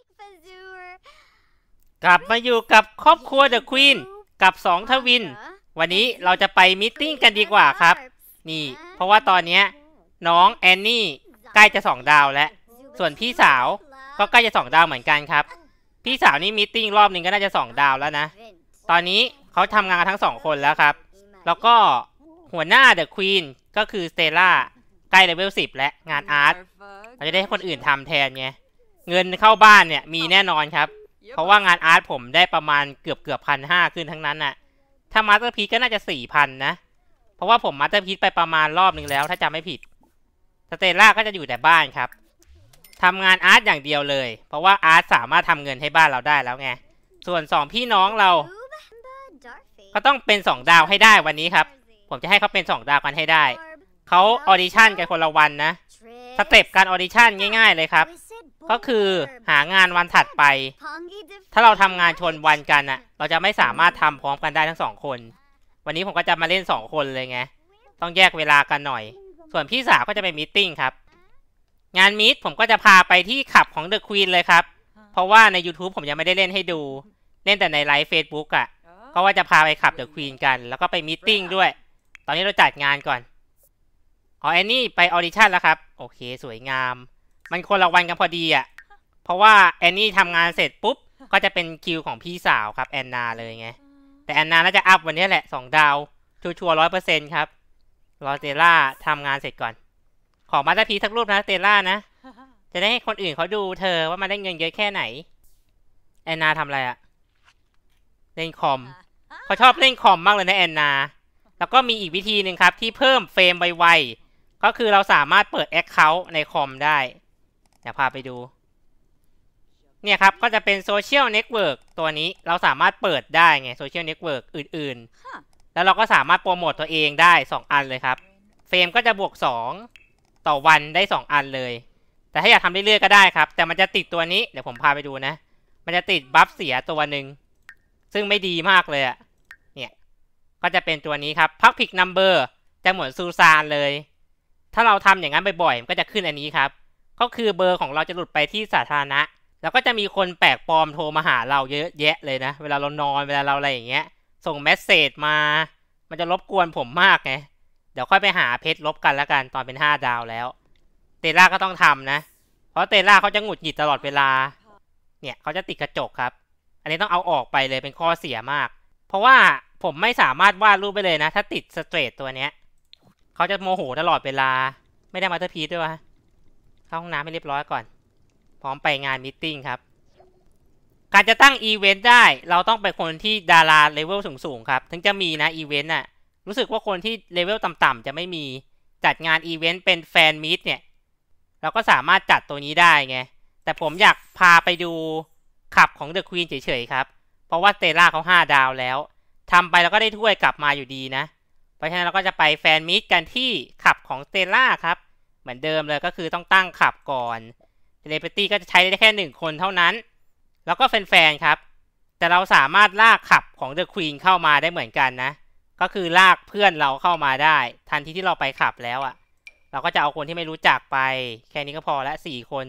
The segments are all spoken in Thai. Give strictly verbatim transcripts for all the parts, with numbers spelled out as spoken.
กลับมาอยู่กับครอบครัวเดอะควีนกับสองทวินวันนี้เราจะไปมีตติ้งกันดีกว่าครับนี่เพราะว่าตอนนี้น้องแอนนี่ใกล้จะสองดาวแล้วส่วนพี่สาวก็ใกล้จะสองดาวเหมือนกันครับพี่สาวนี่มีตติ้งรอบนึงก็น่าจะสองดาวแล้วนะตอนนี้เขาทำงานทั้งสองคนแล้วครับแล้วก็หัวหน้าเดอะควีนก็คือสเตลล่าใกล้เลเวลสิบและงานอาร์ตเราจะได้ให้คนอื่นทำแทนไงเงินเข้าบ้านเนี่ยมีแน่นอนครับเพราะว่างานอาร์ตผมได้ประมาณเกือบเกือบพันห้าขึ้นทั้งนั้นน่ะถ้ามาสเตอร์พีซก็น่าจะสี่พันนะเพราะว่าผมมาสเตอร์พีซไปประมาณรอบนึงแล้วถ้าจำไม่ผิดสเตลล่าก็จะอยู่แต่บ้านครับทำงานอาร์ตอย่างเดียวเลยเพราะว่าอาร์ตสามารถทำเงินให้บ้านเราได้แล้วไงส่วนสองพี่น้องเราก็ต้องเป็นสองดาวให้ได้วันนี้ครับผมจะให้เขาเป็นสองดาวกันให้ได้เขาออดิชั่นกันคนละวันนะสเต็ปการออดิชั่นง่ายๆเลยครับก็คือหางานวันถัดไปถ้าเราทำงานชนวันกันอ่ะเราจะไม่สามารถทำพร้อมกันได้ทั้งสองคนวันนี้ผมก็จะมาเล่นสองคนเลยไงต้องแยกเวลากันหน่อยส่วนพี่สาวก็จะไปมีตติ้งครับงานมีตผมก็จะพาไปที่ขับของเดอะควีนเลยครับเพราะว่าใน YouTube ผมยังไม่ได้เล่นให้ดูเล่นแต่ในไลฟ์ Facebook อ่ะก็ว่าจะพาไปขับเดอะควีนกันแล้วก็ไปมีตติ้งด้วยตอนนี้เราจัดงานก่อนอ๋อแอนนี่ไปออดิชั่นแล้วครับโอเคสวยงามมันคนละวันกันพอดีอ่ะเพราะว่าแอนนี่ทำงานเสร็จปุ๊บก็จะเป็นคิวของพี่สาวครับแอนนาเลยไงแต่แอนนาน่าจะอัพวันนี้แหละสองดาวชัวร์ร้อยเปอร์เซ็นต์ครับรอเตล่าทำงานเสร็จก่อนขอมาตาพีสักรูปนะเตล่านะจะได้ให้คนอื่นเขาดูเธอว่ามันได้เงินเยอะแค่ไหนแอนนาทำอะไรอะเล่นคอมเขาชอบเล่นคอมมากเลยนะแอนนาแล้วก็มีอีกวิธีหนึ่งครับที่เพิ่มเฟรมไวๆก็คือเราสามารถเปิดแอคเคาท์ในคอมได้เดี๋ยวพาไปดูเนี่ยครับก็จะเป็นโซเชียลเน็ตเวิร์กตัวนี้เราสามารถเปิดได้ไงโซเชียลเน็ตเวิร์กอื่นๆแล้วเราก็สามารถโปรโมทตัวเองได้สองอันเลยครับเฟรมก็จะบวกสองต่อวันได้สองอันเลยแต่ถ้าอยากทำเรื่อยๆก็ได้ครับแต่มันจะติดตัวนี้เดี๋ยวผมพาไปดูนะมันจะติดบัฟเสียตัวหนึ่งซึ่งไม่ดีมากเลยอะเนี่ยก็จะเป็นตัวนี้ครับพักพิกนัมเบอร์จะเหมือนซูซานเลยถ้าเราทำอย่างนั้นบ่อยๆมันก็จะขึ้นอันนี้ครับก็คือเบอร์ของเราจะหลุดไปที่สาธารณะแล้วก็จะมีคนแปลกปลอมโทรมาหาเราเยอะแยะเลยนะเวลาเรานอนเวลาเราอะไรอย่างเงี้ยส่งเมสเซจมามันจะรบกวนผมมากไงเดี๋ยวค่อยไปหาเพชรลบกันแล้วกันตอนเป็นห้าดาวแล้วเตล่าก็ต้องทำนะเพราะเตล่าเขาจะหงุดหงิดตลอดเวลาเนี่ยเขาจะติดกระจกครับอันนี้ต้องเอาออกไปเลยเป็นข้อเสียมากเพราะว่าผมไม่สามารถวาดรูปไปเลยนะถ้าติดสเตรทตัวเนี้ยเขาจะโมโหตลอดเวลาไม่ได้มาสเตอร์พีซด้วยวะเข้าห้องน้ำให้เรียบร้อยก่อนพร้อมไปงานมีตติ้งครับการจะตั้งอีเวนต์ได้เราต้องเป็นคนที่ดาราเลเวลสูงๆครับถึงจะมีนะอีเวนต์น่ะรู้สึกว่าคนที่เลเวลต่ำๆจะไม่มีจัดงานอีเวนต์เป็นแฟนมีตเนี่ยเราก็สามารถจัดตัวนี้ได้ไงแต่ผมอยากพาไปดูขับของเดอะควีนเฉยๆครับเพราะว่าเตล่าเขาห้าดาวแล้วทำไปแล้วก็ได้ถ้วยกลับมาอยู่ดีนะเพราะฉะนั้นเราก็จะไปแฟนมีตกันที่ขับของเตล่าครับเหมือนเดิมเลยก็คือต้องตั้งขับก่อนเซเลบริตี้ก็จะใช้ได้แค่หนึ่งคนเท่านั้นแล้วก็แฟนๆครับแต่เราสามารถลากขับของเดอะควีนเข้ามาได้เหมือนกันนะก็คือลากเพื่อนเราเข้ามาได้ทันทีที่เราไปขับแล้วอะเราก็จะเอาคนที่ไม่รู้จักไปแค่นี้ก็พอละสี่คน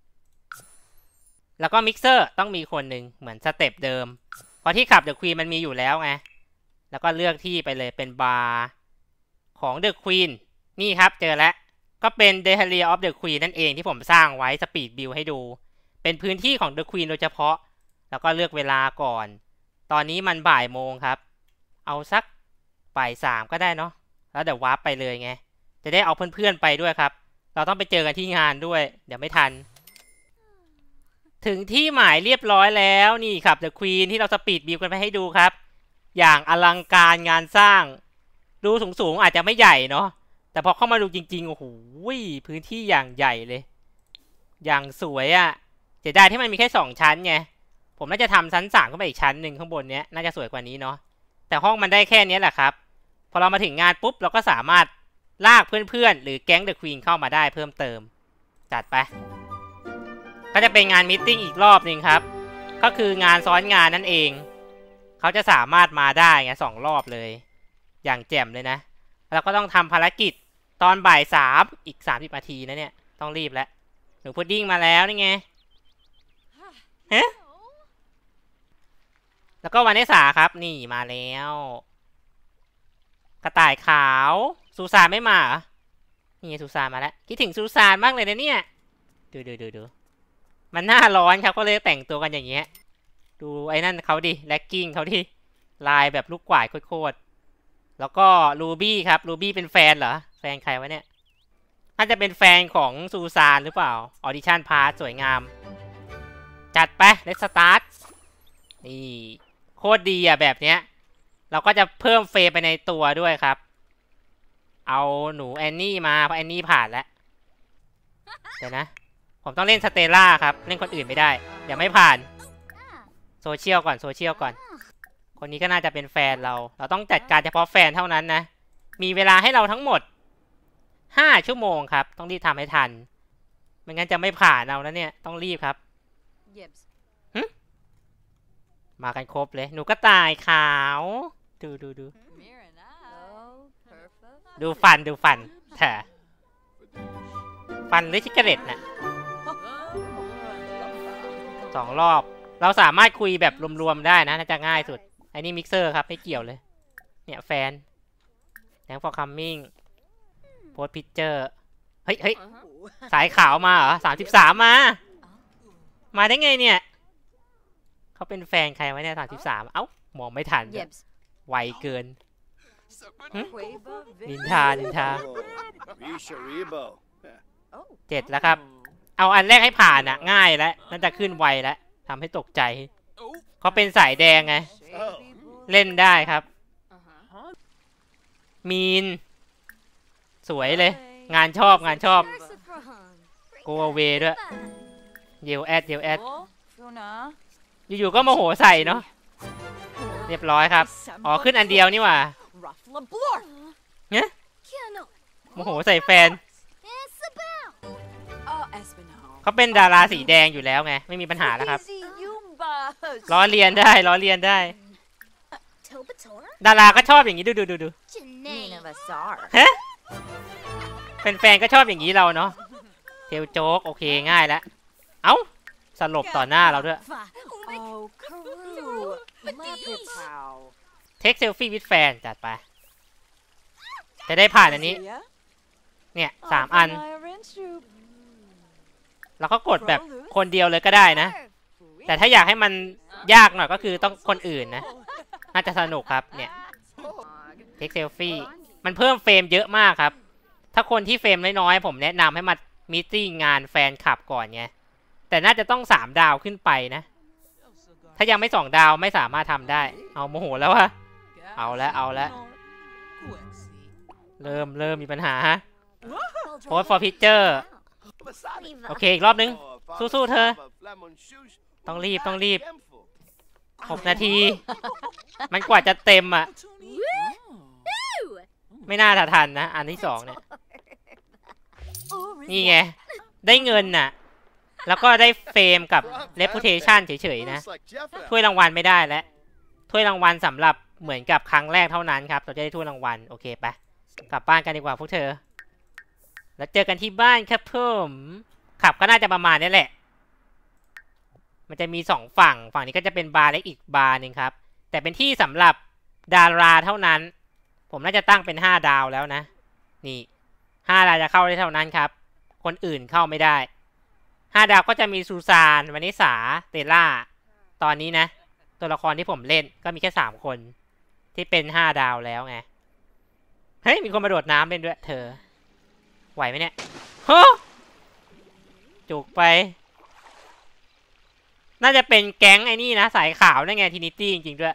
แล้วก็มิกเซอร์ต้องมีคนหนึ่งเหมือนสเต็ปเดิมเพราะที่ขับเดอะควีนมันมีอยู่แล้วไงแล้วก็เลือกที่ไปเลยเป็นบาร์ของเดอะควีนนี่ครับเจอแล้วก็เป็น The Area of the Queen นั่นเองที่ผมสร้างไว้สปีดบิลให้ดูเป็นพื้นที่ของ The Queen โดยเฉพาะแล้วก็เลือกเวลาก่อนตอนนี้มันบ่ายโมงครับเอาสักบ่ายสามก็ได้เนาะแล้วเดี๋ยววาร์ปไปเลยไงจะได้เอาเพื่อนๆไปด้วยครับเราต้องไปเจอกันที่งานด้วยเดี๋ยวไม่ทันถึงที่หมายเรียบร้อยแล้วนี่ครับ The Queen ที่เราสปีดบิลกันไปให้ดูครับอย่างอลังการงานสร้างดูสูงๆอาจจะไม่ใหญ่เนาะแต่พอเข้ามาดูจริงๆโอ้โหพื้นที่อย่างใหญ่เลยอย่างสวยอะ่ะเสียดายที่มันมีแค่สองชั้นไงผมน่าจะทำชั้นสามขึ้นไปอีกชั้นหนึ่งข้างบนเนี้ยน่าจะสวยกว่านี้เนาะแต่ห้องมันได้แค่นี้แหละครับพอเรามาถึงงานปุ๊บเราก็สามารถลากเพื่อนๆหรือแก๊งเดอะควีนเข้ามาได้เพิ่มเติมจัดไปก็จะเป็นงานมีตติ้งอีกรอบหนึ่งครับก็คืองานซ้อนงานนั่นเองเขาจะสามารถมาได้ไงสองรอบเลยอย่างแจ่มเลยนะเราก็ต้องทำภารกิจตอนบ่ายสามอีกสามสิบนาทีนะเนี่ยต้องรีบแล้วหนูพุดดิ้งมาแล้วนี่ไงฮะแล้วก็วานิสาครับนี่มาแล้วกระต่ายขาวซูซานไม่มาเหรอนี่ซูซานมาแล้วคิดถึงซูซานมากเลยนะเนี่ยดูดูดูดูมันหน้าร้อนครับก็เลยแต่งตัวกันอย่างเงี้ยดูไอ้นั่นเขาดิแล็กกิ้งเขาดิลายแบบลูกกวาดโคตรๆแล้วก็รูบี้ครับรูบี้เป็นแฟนเหรอแฟนใครวะเนี่ยน่าจะเป็นแฟนของซูซานหรือเปล่าออดิชั่นพาร์ทสวยงามจัดไปเลสสตาร์ทนี่โคตรดีอ่ะแบบเนี้ยเราก็จะเพิ่มเฟรไปในตัวด้วยครับเอาหนูแอนนี่มาเพราะแอนนี่ผ่านแล้วเดี๋ยวนะผมต้องเล่นสเตลล่าครับเล่นคนอื่นไม่ได้เดี๋ยวไม่ผ่านโซเชียลก่อนโซเชียลก่อนคนนี้ก็น่าจะเป็นแฟนเราเราต้องจัดการเฉพาะแฟนเท่านั้นนะมีเวลาให้เราทั้งหมดห้าชั่วโมงครับต้องรีบทำให้ทันไม่งั้นจะไม่ผ่านเอาแล้วเนี่ยต้องรีบครับมากันครบเลยหนูก็ตายขาวดูดูดูดูฟันดูฟันเถอะฟันหรือชิคเกเรตน่ะสองรอบเราสามารถคุยแบบรวมๆได้นะน่าจะง่ายสุดไอ้นี่มิกเซอร์ครับไม่เกี่ยวเลยเนี่ยแฟน Thanks for coming post picture เฮ้ยเฮ้ยสายขาวมาเหรอสามสิบสามมามาได้ไงเนี่ยเขาเป็นแฟนใครวะเนี่ยสามสิบสามเอ้ามองไม่ทันไวเกินนินทานินทาเจ็ดแล้วครับเอาอันแรกให้ผ่านอ่ะง่ายแล้วน่าจะขึ้นไวแล้วทำให้ตกใจเขาเป็นสายแดงไงเล่นได้ครับมีนสวยเลยงานชอบงานชอบโกเวด้วยเยลแอดเยลแอดอยู่ๆก็โมโหใส่เนาะเรียบร้อยครับอ๋อขึ้นอันเดียวนี่หว่าเนี่ยโมโหใส่แฟนเขาเป็นดาราสีแดงอยู่แล้วไงไม่มีปัญหาแล้วครับล้อเลียนได้ล้อเลียนได้ดาราก็ชอบอย่างนี้ดูดูดูดูฮะเป็นแฟนก็ชอบอย่างนี้เราเนาะเทลโจ๊กโอเคง่ายแล้วเอ้าสลบต่อหน้าเราด้วยเทคเซลฟี่วิดแฟนจัดไปจะได้ผ่านอันนี้เนี่ยสามอันแล้วก็กดแบบคนเดียวเลยก็ได้นะแต่ถ้าอยากให้มันยากหน่อยก็คือต้องคนอื่นนะน่าจะสนุกครับเนี่ยเทคเซลฟี่มันเพิ่มเฟรมเยอะมากครับถ้าคนที่เฟรมน้อยๆผมแนะนำให้มามีตติ้งงานแฟนคลับก่อนไงแต่น่าจะต้องสามดาวขึ้นไปนะถ้ายังไม่สองดาวไม่สามารถทำได้เอาโมโหแล้ววะเอาแล้วเอาแล้วเริ่มเริ่มมีปัญหาโพสฟอร์พิเจอร์โอเคอีกรอบนึงสู้ๆเธอต้องรีบต้องรีบหกนาทีมันกว่าจะเต็มอ่ะไม่น่าทันนะอันที่สองเนี่ยนี่ไงได้เงินน่ะแล้วก็ได้เฟรมกับ reputation เฉยๆนะถ้วยรางวัลไม่ได้แล้วถ้วยรางวัลสำหรับเหมือนกับครั้งแรกเท่านั้นครับเราจะได้ถ้วยรางวัลโอเคไปกลับบ้านกันดีกว่าพวกเธอแล้วเจอกันที่บ้านครับผมขับก็น่าจะประมาณนี้แหละมันจะมีสองฝั่งฝั่งนี้ก็จะเป็นบาร์เล็กอีกบาร์หนึ่งครับแต่เป็นที่สำหรับดาราเท่านั้นผมน่าจะตั้งเป็นห้าดาวแล้วนะนี่ห้าดาวจะเข้าได้เท่านั้นครับคนอื่นเข้าไม่ได้ห้าดาวก็จะมีซูซานวานิสาเตล่าตอนนี้นะตัวละครที่ผมเล่นก็มีแค่สามคนที่เป็นห้าดาวแล้วไงเฮ้ยมีคนมาโดดน้ำเล่นด้วยเธอไหวไหมเนี่ยฮะจุกไปน่าจะเป็นแก๊งไอ้นี่นะสายขาวนั่นไงทินิตี้จริงๆด้วย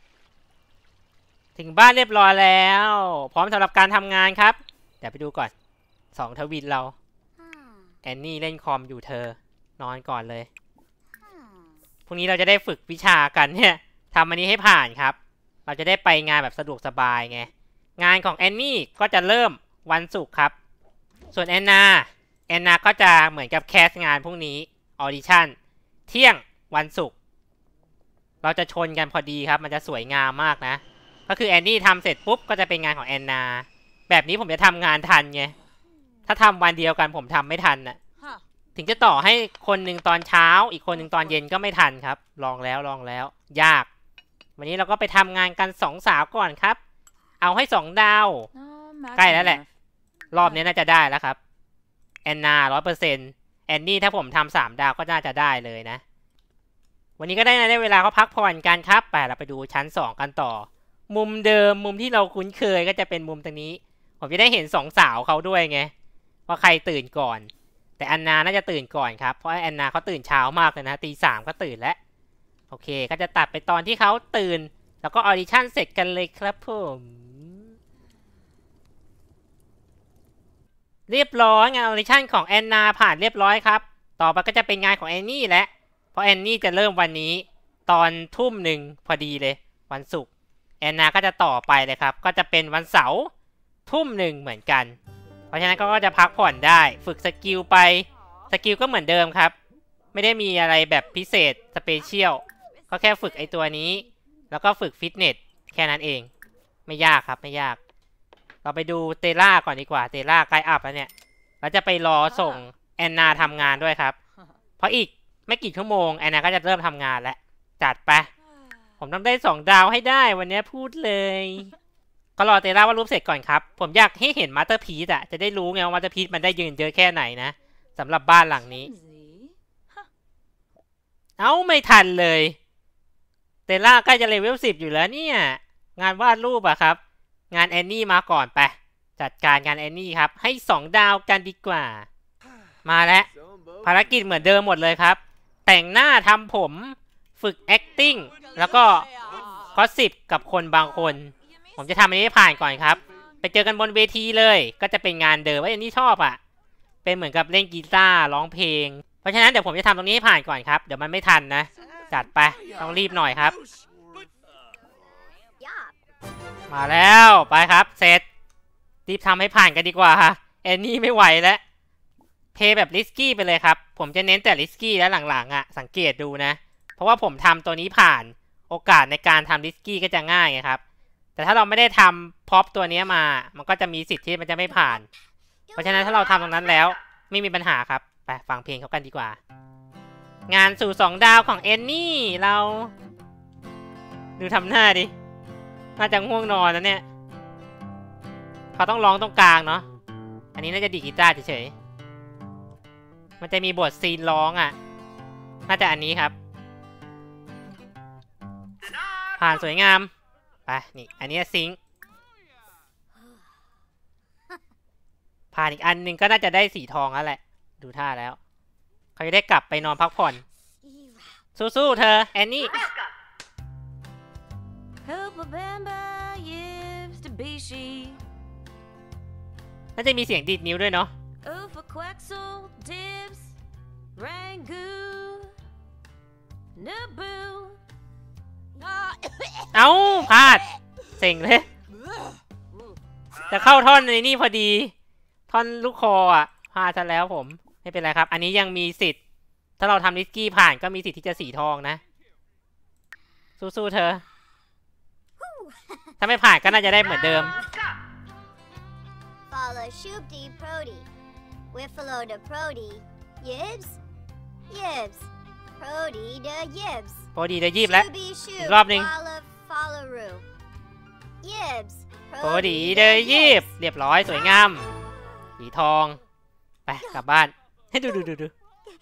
ถึงบ้านเรียบร้อยแล้วพร้อมสำหรับการทำงานครับเดี๋ยวไปดูก่อนสองทวินเราแอนนี่เล่นคอมอยู่เธอนอนก่อนเลยพรุ่งนี้เราจะได้ฝึกวิชากันเนี่ยทำอันนี้ให้ผ่านครับเราจะได้ไปงานแบบสะดวกสบายไงงานของแอนนี่ก็จะเริ่มวันศุกร์ครับส่วนแอนนาแอนนาก็จะเหมือนกับแคสงานพรุ่งนี้ออดิชั่นเที่ยงวันศุกร์เราจะชนกันพอดีครับมันจะสวยงามมากนะก็คือแอนนี่ทำเสร็จปุ๊บก็จะเป็นงานของแอนนาแบบนี้ผมจะทำงานทันไงถ้าทำวันเดียวกันผมทำไม่ทันน่ะถึงจะต่อให้คนหนึ่งตอนเช้าอีกคนหนึ่งตอนเย็นก็ไม่ทันครับลองแล้วลองแล้วยากวันนี้เราก็ไปทำงานกันสองสาวก่อนครับเอาให้สองดาวใกล้แล้วแหละรอบนี้น่าจะได้แล้วครับแอนนาร้อยเปอร์เซ็นต์แอนนี่ถ้าผมทำสามดาวก็น่าจะได้เลยนะวันนี้ก็ได้ในเวลาเขาพักผ่อนกันครับไปเราไปดูชั้นสองกันต่อมุมเดิมมุมที่เราคุ้นเคยก็จะเป็นมุมตรงนี้ผมจะได้เห็นสองสาวเขาด้วยไงว่าใครตื่นก่อนแต่แอนนาน่าจะตื่นก่อนครับเพราะแอนนาเขาตื่นเช้ามากเลยนะตีสามก็ตื่นแล้วโอเคก็จะตัดไปตอนที่เขาตื่นแล้วก็ออดิชั่นเสร็จกันเลยครับผมเรียบร้อยงานออดิชั่นของแอนนาผ่านเรียบร้อยครับต่อไปก็จะเป็นงานของแอนนี่แหละเพราะแอนนี่จะเริ่มวันนี้ตอนทุ่มหนึ่งพอดีเลยวันศุกร์แอนนาก็จะต่อไปเลยครับก็จะเป็นวันเสาร์ทุ่มหนึ่งเหมือนกันเพราะฉะนั้นก็จะพักผ่อนได้ฝึกสกิลไปสกิลก็เหมือนเดิมครับไม่ได้มีอะไรแบบพิเศษสเปเชียลก็แค่ฝึกไอตัวนี้แล้วก็ฝึกฟิตเนสแค่นั้นเองไม่ยากครับไม่ยากเราไปดูเตล่าก่อนดีกว่าเตล่าใกล้อัพแล้วเนี่ยเราจะไปรอส่งแอนนาทำงานด้วยครับเพราะอีกไม่กี่ชั่วโมงแอนนาก็จะเริ่มทำงานแล้วจัดไปผมต้องได้สองดาวให้ได้วันนี้พูดเลยก็รอเตล่าว่ารูปเสร็จก่อนครับผมอยากให้เห็นมาสเตอร์พีซอะจะได้รู้ไงว่ามาสเตอร์พีซมันได้ยืนเยอะแค่ไหนนะสำหรับบ้านหลังนี้เอ้าไม่ทันเลยเตล่าใกล้จะเลเวลสิบอยู่แล้วเนี่ยงานวาดรูปอะครับงานแอนนี่มาก่อนไปจัดการงานแอนนี่ครับให้สองดาวกันดีกว่ามาแล้วภารกิจเหมือนเดิมหมดเลยครับแต่งหน้าทำผมฝึก acting แล้วก็คอสสิบกับคนบางคนผมจะทำอันนี้ให้ผ่านก่อนครับไปเจอกันบนเวทีเลยก็จะเป็นงานเดิมว่าอันนี้ชอบอ่ะเป็นเหมือนกับเล่นกีตาร์ร้องเพลงเพราะฉะนั้นเดี๋ยวผมจะทำตรงนี้ให้ผ่านก่อนครับเดี๋ยวมันไม่ทันนะจัดไปต้องรีบหน่อยครับมาแล้วไปครับเสร็จรีบทำให้ผ่านกันดีกว่าแอนนี่ไม่ไหวแล้วเพย์แบบริสกี้ไปเลยครับผมจะเน้นแต่ริสกี้แล้วหลังๆอ่ะสังเกตดูนะเพราะว่าผมทำตัวนี้ผ่านโอกาสในการทำริสกี้ก็จะง่ายไงครับแต่ถ้าเราไม่ได้ทำพ็อปตัวนี้มามันก็จะมีสิทธิ์ที่มันจะไม่ผ่านเพราะฉะนั้นถ้าเราทำตรงนั้นแล้วไม่มีปัญหาครับไปฟังเพลงเขากันดีกว่างานสู่สองดาวของเอนนี่เราดูทำหน้าดิน่าจะง่วงนอนนะเนี่ยเขาต้องร้องตรงกลางเนาะอันนี้น่าจะดีดกีตาร์เฉยๆมันจะมีบทซีนร้องอ่ะน่าจะอันนี้ครับผ่านสวยงามไปนี่อันนี้ซิงค์ผ่านอีกอันหนึ่งก็น่าจะได้สีทองแล้วแหละดูท่าแล้วเขาจะได้กลับไปนอนพักผ่อนสู้ๆเธอแอนนี่น่าจะมีเสียงดีดนิ้วด้วยเนาะเอ้าพลาดเซ็งเลยจะเข้าท่อนในนี่พอดีท่อนลูกคออ่ะพลาดซะแล้วผมไม่เป็นไรครับอันนี้ยังมีสิทธิ์ถ้าเราทำริสกี้ผ่านก็มีสิทธิ์ที่จะสีทองนะสู้ๆเธอถ้าไม่ผ่านก็น่าจะได้เหมือนเดิม Follow Shubdi Prodi. Wiffalo the Prodi. Yibs. Yibs. Prodi the Yibs. โปรดีเดยิบแล้ว Shubi อีก Shub. รอบหนึ่ง Follow Yibs. โปรดีเดยิบเรียบร้อยสวยงามสีทองไปกลับบ้านให้ดูดูดูดู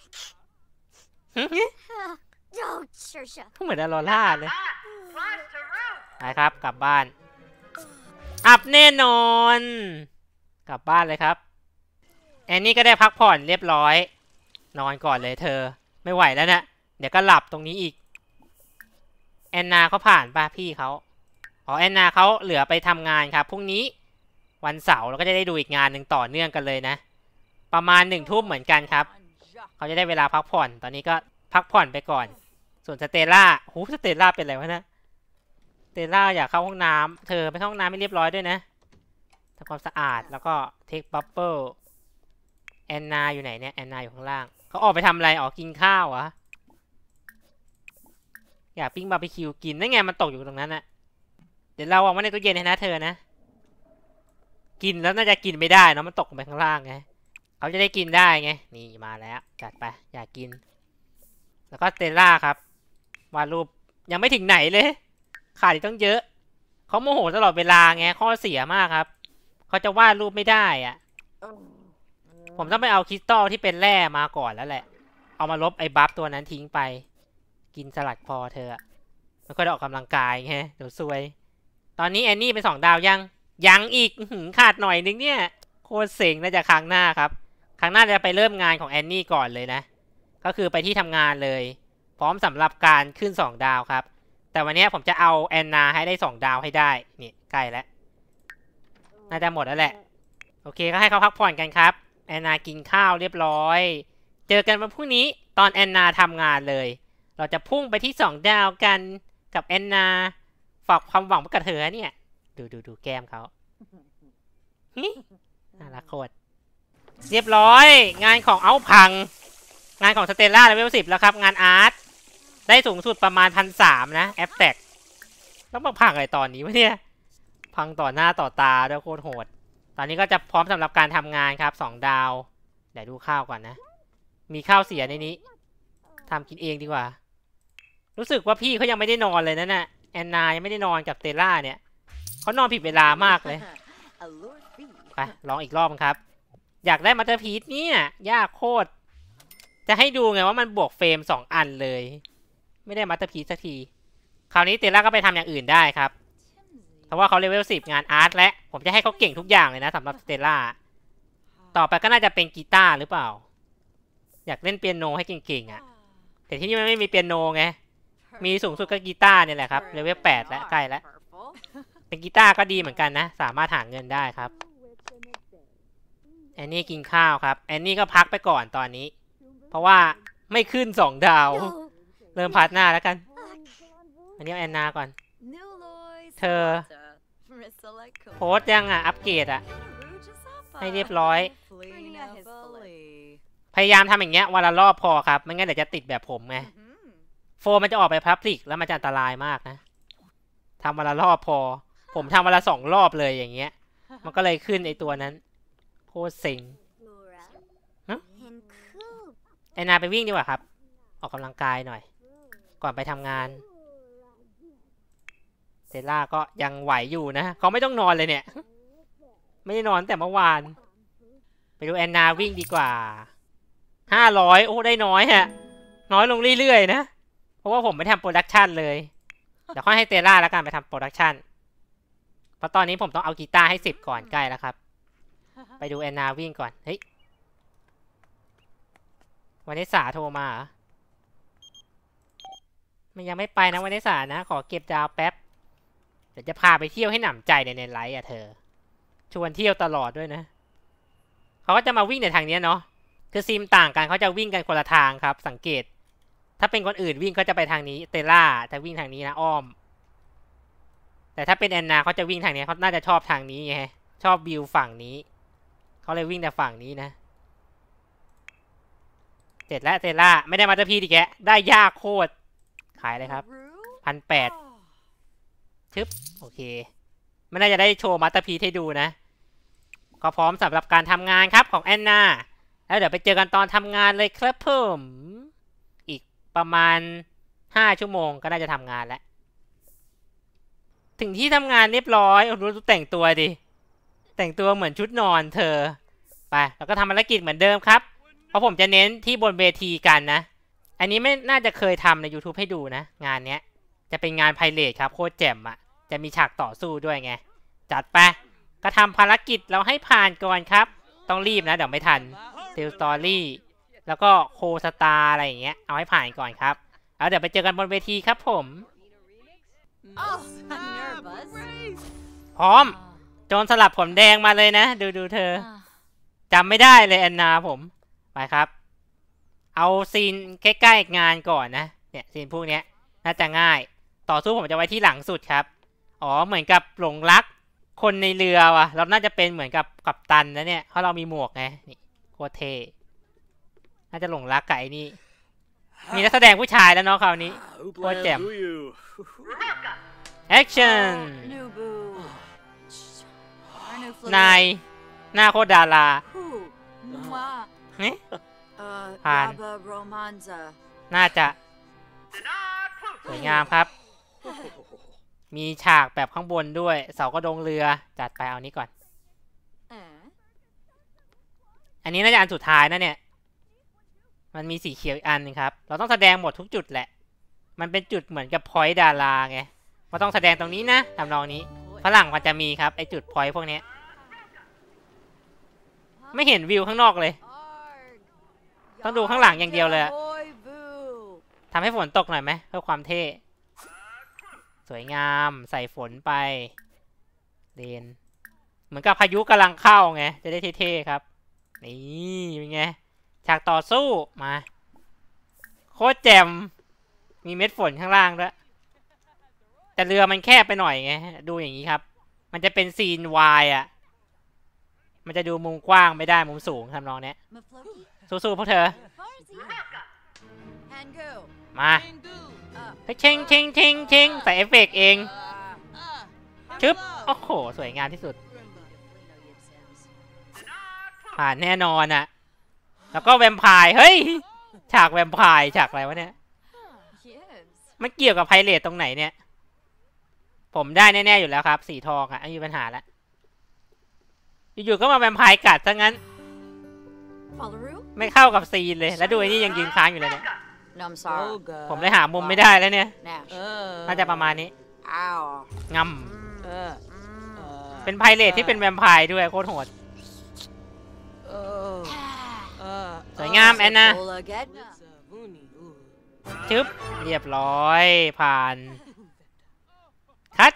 เหมือนอโรล่าเลยไปครับกลับบ้านอับแน่นอนกลับบ้านเลยครับแอนนี่ก็ได้พักผ่อนเรียบร้อยนอนก่อนเลยเธอไม่ไหวแล้วนะเดี๋ยวก็หลับตรงนี้อีกแอนนาเขาผ่านป่ะพี่เขาอ๋อแอนนาเขาเหลือไปทำงานครับพรุ่งนี้วันเสาร์เราก็จะได้ดูอีกงานหนึ่งต่อเนื่องกันเลยนะประมาณหนึ่งทุ่มเหมือนกันครับเขาจะได้เวลาพักผ่อนตอนนี้ก็พักผ่อนไปก่อนส่วนสเตล่าโหสเตล่าเป็นอะไรวะนะสเตล่าอยากเข้าห้องน้ำเธอไปเข้าห้องน้ำไม่เรียบร้อยด้วยนะทำความสะอาดแล้วก็เทคบับเบิ้ลแอนนาอยู่ไหนเนี่ยแอนนาอยู่ข้างล่างเขาออกไปทำอะไรออกกินข้าววะอยากปิ้งบาร์บีคิวกินนั่นไงมันตกอยู่ตรงนั้นนะเดี๋ยวเราวางไว้ในตู้เย็นให้นะเธอนะกินแล้วน่าจะกินไม่ได้เนาะมันตกลงไปข้างล่างไงเขาจะได้กินได้ไงนี่มาแล้วจัดไปอยากกินแล้วก็สเตลล่าครับวาดรูปยังไม่ถึงไหนเลยขาดอีกต้องเยอะเขาโมโหตลอดเวลาไงข้อเสียมากครับเขาจะวาดรูปไม่ได้อ่ะผมต้องไปเอาคริสตัลที่เป็นแร่มาก่อนแล้วแหละเอามาลบไอ้บัฟตัวนั้นทิ้งไปกินสลัดพอเธอมันก็ได้ออกกำลังกายไงเดี๋ยวซวยตอนนี้แอนนี่เป็นสองดาวยังยังอีกขาดหน่อยนึงเนี่ยโคตรเซ็งน่าจะครั้งหน้าครับครั้งหน้าจะไปเริ่มงานของแอนนี่ก่อนเลยนะก็คือไปที่ทำงานเลยพร้อมสำหรับการขึ้นสองดาวครับแต่วันนี้ผมจะเอาแอนนาให้ได้สองดาวให้ได้นี่ใกล้แล้วน่าจะหมดแล้วแหละโอเคก็ให้เขาพักผ่อนกันครับแอนนากินข้าวเรียบร้อยเจอกันวันพรุ่งนี้ตอนแอนนาทำงานเลยเราจะพุ่งไปที่สองดาวกันกับแอนนาฝากความหวังไว้กับเธอเนี่ยดูดูดูแก้มเขาน่ารักโคตรเรียบร้อยงานของเอาพังงานของสเตลล่าเลเวลสิบแล้วครับงานอาร์ตได้สูงสุดประมาณพันสามนะแอปแตกแล้วมาพังอะไรตอนนี้วะเนี่ยพังต่อหน้าต่อตาด้วยโคตรโหดตอนนี้ก็จะพร้อมสำหรับการทำงานครับสองดาวเดี๋ยวดูข้าวก่อนนะมีข้าวเสียในนี้ทำกินเองดีกว่ารู้สึกว่าพี่เขายังไม่ได้นอนเลยนะน่ะแอนนายังไม่ได้นอนกับสเตลล่าเนี่ยเขานอนผิดเวลามากเลยไปลองอีกรอบครับอยากได้มาสเตอร์พีซเนี่ยยากโคตรจะให้ดูไงว่ามันบวกเฟรมสองอันเลยไม่ได้มาสเตอร์พีซสักทีคราวนี้สเตลล่าก็ไปทำอย่างอื่นได้ครับเพราะว่าเขาเลเวลสิบงานอาร์ตและผมจะให้เขาเก่งทุกอย่างเลยนะสำหรับสเตลล่าต่อไปก็น่าจะเป็นกีตาร์หรือเปล่าอยากเล่นเปียโนให้เก่งๆอ่ะแต่ที่นี่มันไม่มีเปียโนไงมีสูงสุดก็กีตาร์เนี่ยแหละครับเลเวลแปดแล้วใกล้แล้วเป็นกีตาร์ก็ดีเหมือนกันนะสามารถหาเงินได้ครับแอนนี่กินข้าวครับแอนนี่ก็พักไปก่อนตอนนี้เพราะว่าไม่ขึ้นสองดาวเริ่มพาร์ทหน้าแล้วกันอันนี้แอนนาก่อนเธอโพสยังอ่ะอัปเกรดอ่ะให้เรียบร้อยพยายามทำอย่างเงี้ยวันละรอบพอครับไม่งั้นเดี๋ยวจะติดแบบผมไงโฟมันจะออกไปพับลิกแล้วมันจะอันตรายมากนะทำวันละรอบพอผมทำวันละสองรอบเลยอย่างเงี้ยมันก็เลยขึ้นไอตัวนั้นโคตรเซ็งแอนนาไปวิ่งดีกว่าครับออกกำลังกายหน่อยก่อนไปทำงานเซล่าก็ยังไหวอยู่นะเขาไม่ต้องนอนเลยเนี่ยไม่ได้นอนแต่เมื่อวานไปดูแอนนาวิ่งดีกว่าห้าร้อยโอ้ได้น้อยฮะน้อยลงเรื่อยๆนะเพราะว่าผมไม่ทำโปรดักชันเลยเดี๋ยวค่อยให้เตล่าแล้วกันไปทำโปรดักชันเพราะตอนนี้ผมต้องเอากีตาร์ให้สิบก่อนใกล้แล้วครับไปดูแอนนาวิ่งก่อนเฮ้ยวันนี้สาโทรมาเหรอมันยังไม่ไปนะวันนี้สานะขอเก็บดาวแป๊บเดี๋ยวจะพาไปเที่ยวให้หนำใจในในไลฟ์อ่ะเธอชวนเที่ยวตลอดด้วยนะเขาก็จะมาวิ่งในทางนี้เนาะคือซีมต่างกันเขาจะวิ่งกันคนละทางครับสังเกตถ้าเป็นคนอื่นวิ่งก็จะไปทางนี้เตล่าจะวิ่งทางนี้นะอ้อมแต่ถ้าเป็นแอนนาเขาจะวิ่งทางนี้เขาน่าจะชอบทางนี้ไงชอบวิวฝั่งนี้เขาเลยวิ่งแต่ฝั่งนี้นะเสร็จแล้วเตล่าไม่ได้มาตะพีดิแกได้ยากโคตรขายเลยครับพันแปดชึบโอเคไม่น่าจะได้โชว์มาตะพีให้ดูนะก็พร้อมสำหรับการทำงานครับของแอนนาแล้วเดี๋ยวไปเจอกันตอนทำงานเลยครับเพิ่มอีกประมาณห้าชั่วโมงก็น่าจะทำงานแล้วถึงที่ทำงานเรียบร้อยรู้แต่งตัวดิแต่งตัวเหมือนชุดนอนเธอไปแล้วก็ทำภารกิจเหมือนเดิมครับเพราะผมจะเน้นที่บนเวทีกันนะอันนี้ไม่น่าจะเคยทำใน YouTube ให้ดูนะงานเนี้ยจะเป็นงานไพเรทครับโคตรแจ่มอ่ะจะมีฉากต่อสู้ด้วยไงจัดไปก็ทำภารกิจเราให้ผ่านก่อนครับต้องรีบนะเดี๋ยวไม่ทันเทลสตอรี่แล้วก็โคสตาร์อะไรอย่างเงี้ยเอาให้ผ่านก่อนครับแล้วเดี๋ยวไปเจอกันบนเวทีครับผมพร้อมโจรสลับผมแดงมาเลยนะดูดูเธอจำไม่ได้เลยแอนนาผมไปครับเอาซีนใกล้ๆงานก่อนนะเนี่ยซีนพวกเนี้ยน่าจะง่ายต่อสู้ผมจะไว้ที่หลังสุดครับอ๋อเหมือนกับหลงรักคนในเรือว่ะเราน่าจะเป็นเหมือนกับกัปตันนะเนี่ยเพราะเรามีหมวกไงนี่โคตรเท่น่าจะหลงรักไก่นี่มีนักแสดงผู้ชายแล้วเนาะคราวนี้โคตรแจ่มแอคชั่นนายหน้าโคตรดาราเฮ้ย Uh, Han. Yaba Romanza. น่าจะสวยงามครับ มีฉากแบบข้างบนด้วย เสากระดงเรือจัดไปเอานี้ก่อน อันนี้น่าจะอันสุดท้ายนะเนี่ย มันมีสีเขียวอีกอันนึงครับ เราต้องแสดงหมดทุกจุดแหละ มันเป็นจุดเหมือนกับพอยต์ดาราไงว่าต้องแสดงตรงนี้นะทำนองนี้ฝรั่งมันจะมีครับไอจุดพอยต์พวกนี้ไม่เห็นวิวข้างนอกเลย ต้องดูข้างหลังอย่างเดียวเลยทำให้ฝนตกหน่อยไหมเพื่อความเท่สวยงามใส่ฝนไปเลนเหมือนกับพายุกำลังเข้าไงจะได้เท่ๆครับนี่เป็นไงฉากต่อสู้มาโคตรแจ่มมีเม็ดฝนข้างล่างด้วยแต่เรือมันแคบไปหน่อยไงดูอย่างนี้ครับมันจะเป็นซีนวายอ่ะมันจะดูมุมกว้างไม่ได้มุมสูงทำนองนี้สู้ๆพวกเธอมาเช่งเช่งเช่งเช่งใส่เอฟเฟกต์เองชึบโอ้โหสวยงามที่สุดผ่านแน่นอนอ่ะแล้วก็แวมไพร์เฮ้ยฉากแวมไพร์ฉากอะไรวะเนี่ยมันเกี่ยวกับไพเรตตรงไหนเนี่ยผมได้แน่ๆอยู่แล้วครับสีทองอ่ะไม่มีปัญหาแล้วอยู่ๆก็มาแวมไพร์กัดซะงั้นไม่เข้ากับซีนเลยแล้วดูไอ้นี่ยังยืนค้างอยู่เลยเนี่ยผมเลยหามุมไม่ได้แล้วเนี่ยน่าจะประมาณนี้งำเป็นไพเรตที่เป็นแวมไพร์ด้วยโคตรโหดสวยงามแอนนาชึบเรียบร้อยผ่านคัด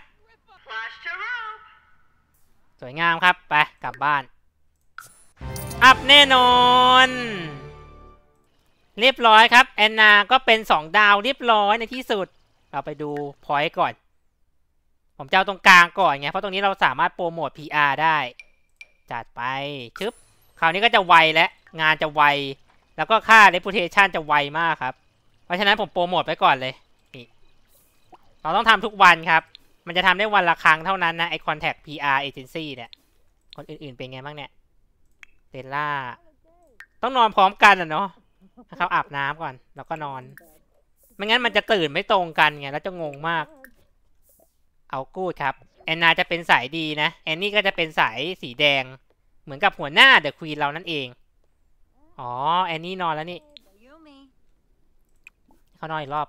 สวยงามครับไปกลับบ้านอัพแน่นอนเรียบร้อยครับแอนนาก็เป็นสองดาวเรียบร้อยในที่สุดเราไปดูพอยต์ก่อนผมจะเอาตรงกลางก่อนไงเพราะตรงนี้เราสามารถโปรโมท พี อาร์ ได้จัดไปชึบคราวนี้ก็จะไวและงานจะไวแล้วก็ค่า reputation จะไวมากครับเพราะฉะนั้นผมโปรโมทไปก่อนเลยนี่เราต้องทำทุกวันครับมันจะทำได้วันละครั้งเท่านั้นนะไอ contact พี อาร์ agency เนี่ยคนอื่นๆเป็นไงบ้างเนี่ยเดลล่าต้องนอนพร้อมกันอ่ะเนาะเขาอาบน้ำก่อนแล้วก็นอนไม่งั้นมันจะตื่นไม่ตรงกันไงแล้วจะงงมากเอากูดครับแอนนาจะเป็นสายดีนะแอนนี่ก็จะเป็นสายสีแดงเหมือนกับหัวหน้าเดอะควีนเรานั่นเองอ๋อแอนนี่นอนแล้วนี่เขานอนอีกรอบ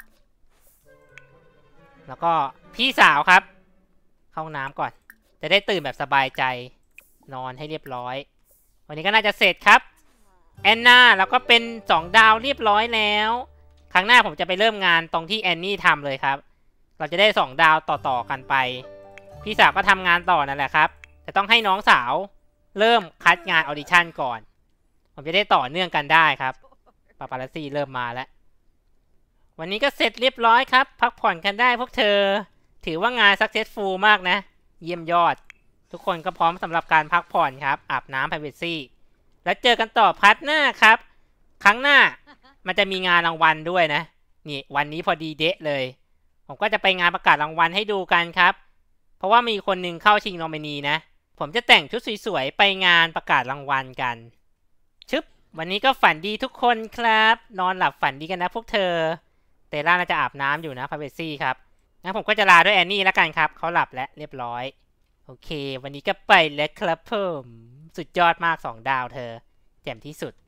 แล้วก็พี่สาวครับเข้าห้องน้ำก่อนจะได้ตื่นแบบสบายใจนอนให้เรียบร้อยวันนี้ก็น่าจะเสร็จครับแอนนาแล้วก็เป็นสองดาวเรียบร้อยแล้วครั้งหน้าผมจะไปเริ่มงานตรงที่แอนนี่ทำเลยครับเราจะได้สองดาวต่อๆกันไปพี่สาวก็ทำงานต่อนั่นแหละครับแต่ต้องให้น้องสาวเริ่มคัดงานออดิชั่นก่อนผมจะได้ต่อเนื่องกันได้ครับปาปารัสซี่เริ่มมาแล้ววันนี้ก็เสร็จเรียบร้อยครับพักผ่อนกันได้พวกเธอถือว่างาน successful มากนะเยี่ยมยอดทุกคนก็พร้อมสำหรับการพักผ่อนครับอาบน้ำ privacy แล้วเจอกันต่อพาร์ทหน้าครับครั้งหน้ามันจะมีงานรางวัลด้วยนะนี่วันนี้พอดีเดะเลยผมก็จะไปงานประกาศรางวัลให้ดูกันครับเพราะว่ามีคนหนึ่งเข้าชิงโนมินีนะผมจะแต่งชุดสวยๆไปงานประกาศรางวัลกันชึบวันนี้ก็ฝันดีทุกคนครับนอนหลับฝันดีกันนะพวกเธอเตล่าน่าจะอาบน้ำอยู่นะพาเวซี่ครับงั้นผมก็จะลาด้วยแอนนี่แล้วกันครับเขาหลับแล้วเรียบร้อยโอเควันนี้ก็ไปแล้วครับผมสุดยอดมากสองดาวเธอแจ่มที่สุด